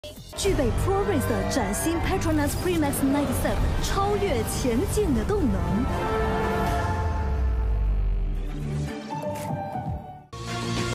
具备 ProRace 的崭新 Petronas Premix 97，超越前进的动能。